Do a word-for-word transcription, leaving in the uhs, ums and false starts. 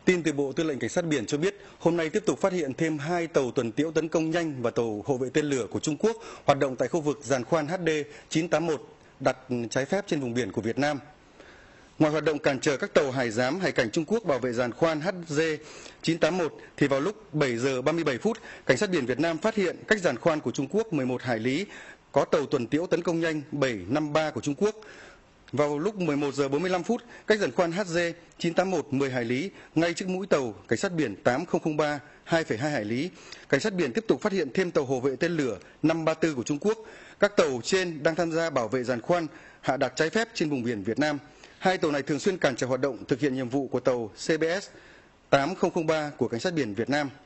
Tin từ Bộ Tư lệnh Cảnh sát biển cho biết, hôm nay tiếp tục phát hiện thêm hai tàu tuần tiễu tấn công nhanh và tàu hộ vệ tên lửa của Trung Quốc hoạt động tại khu vực giàn khoan H D chín tám một đặt trái phép trên vùng biển của Việt Nam. Ngoài hoạt động cản trở các tàu hải giám, hải cảnh Trung Quốc bảo vệ giàn khoan H D chín tám một, thì vào lúc bảy giờ ba mươi bảy phút, Cảnh sát biển Việt Nam phát hiện cách giàn khoan của Trung Quốc mười một hải lý có tàu tuần tiễu tấn công nhanh bảy năm ba của Trung Quốc. Vào lúc mười một giờ bốn mươi lăm phút, cách giàn khoan H D chín tám một mười hải lý, ngay trước mũi tàu Cảnh sát biển tám không không ba hai phẩy hai hải lý, Cảnh sát biển tiếp tục phát hiện thêm tàu hộ vệ tên lửa năm ba tư của Trung Quốc. Các tàu trên đang tham gia bảo vệ giàn khoan hạ đặt trái phép trên vùng biển Việt Nam. Hai tàu này thường xuyên cản trở hoạt động thực hiện nhiệm vụ của tàu C B S tám không không ba của Cảnh sát biển Việt Nam.